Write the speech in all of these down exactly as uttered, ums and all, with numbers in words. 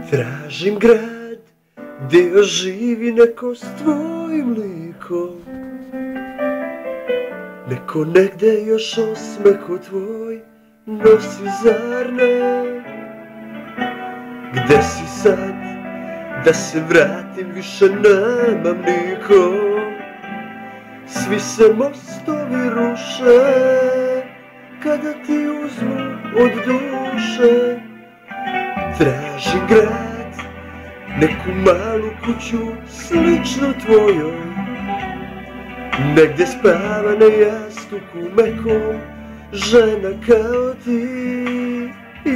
Tražim grad gdje još živi neko s tvojim likom, neko negde još osmeh tvoj nosi, zar ne? Gde si sad, da se vratim, više nemam nikom. Svi se mostovi ruše kada ti uzmu od duše. Tražim grad, neku malu kuću sličnu tvojoj, negdje spava na jastuku mekom žena kao ti.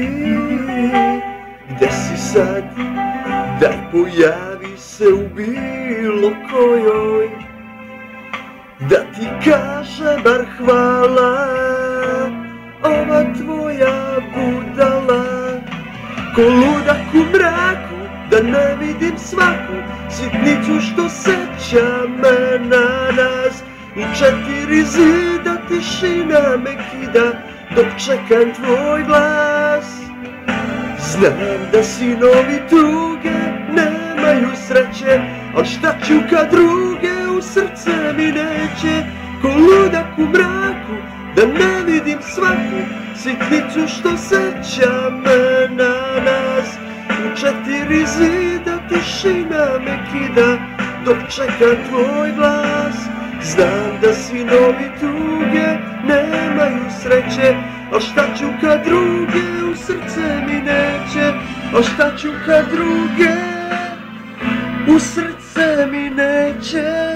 Gde si sad, daj pojavi se u bilo kojoj, da ti kaže bar hvala ova tvoja budala. Ko ludak u mraku, da ne vidim svaku sitnicu što seća me na nas. U četiri zida tišina me kida dok čekam tvoj glas. Znam da sinovi tuge nemaju sreće, al šta ću kad druge u srce mi neće. Ko ludak u mraku, da ne vidim svaku sitnicu što seća me na nas. U četiri zida tišina me kida dok čekam tvoj glas. Znam da sinovi tuge nemaju sreće, al šta ću kad druge u srce mi neće. Al šta ću kad druge u srce mi neće.